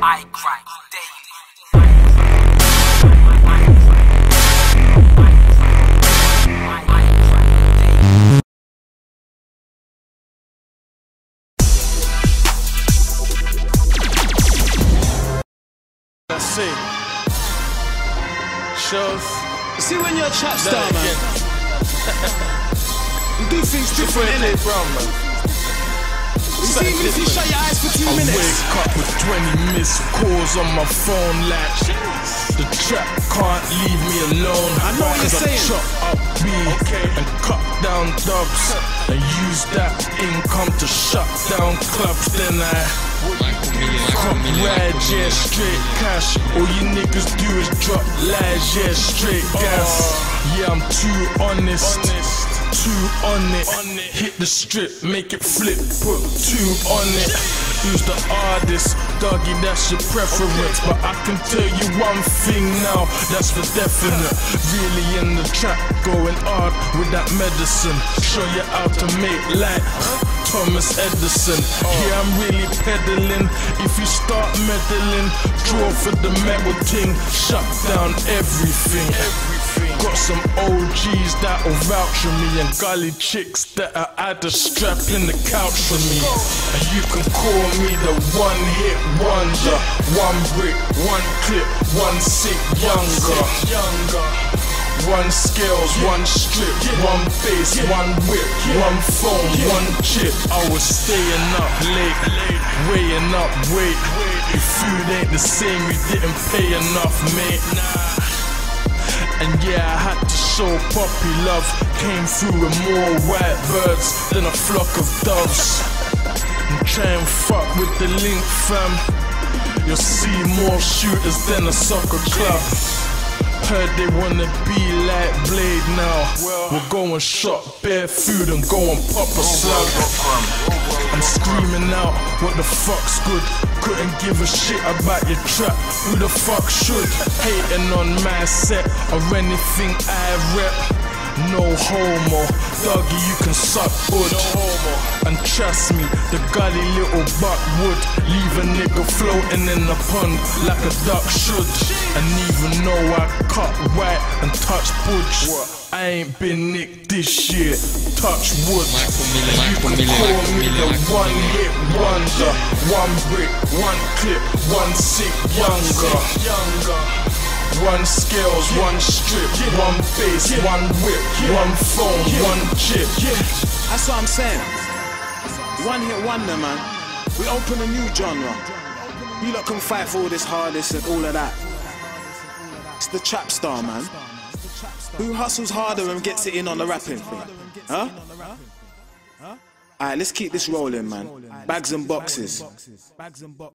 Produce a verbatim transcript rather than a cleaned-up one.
I grind daily. Let's see. Shows. See when you're a trap star, man. You do things different, innit? Bro, man. You see, even if you shut your eyes for two I minutes. wake up with twenty missed calls on my phone like the trap can't leave me alone. I know what you're saying. I chop up beat okay. and cut down dubs and use that income to shut down clubs. Then I cut ride, yeah, straight cash. All you niggas do is drop lies, yeah, straight gas. Yeah, I'm too honest. Two on it, hit the strip, make it flip, put two on it. Who's the artist? Doggy, that's your preference. But I can tell you one thing now, that's for definite. Really in the trap, going hard with that medicine. Show you how to make light, Thomas Edison. Here I'm really peddling. If you start meddling, draw for the metal ting, shut down everything. Got some O Gs that'll vouch for me, and gully chicks that are at the strap in the couch for me. And you can call me the one hit wonder. One brick, one clip, one sick younger. One scales, one strip, one bass, one whip, one phone, one chip. I was staying up late, weighing up weight. If food ain't the same, you didn't pay enough, mate. And yeah, I had to show puppy love. Came through with more white birds than a flock of doves. And try and fuck with the link, fam. You'll see more shooters than a soccer club. Heard they wanna be like Blade now. We're going shop bare food and go and pop a slug. I'm screaming out, what the fuck's good? Couldn't give a shit about your trap. Who the fuck should? Hating on my set or anything I rep. No homo, doggy, you can suck wood. And trust me, the gully little buck would leave a nigga floating in the pond like a duck should. And even though I cut white and touch budge, I ain't been nicked this year, touch wood. You can call me the one hit wonder. One brick, one clip, one sick younger. One scales, one strip, one bass, one whip, one phone, one chip. That's what I'm saying. One hit wonder, man. We open a new genre. You lot can fight for all this hardest and all of that. It's the trap star, man. Who hustles harder and gets it in on the rapping thing? Huh? Alright, let's keep this rolling, man. Bags and boxes.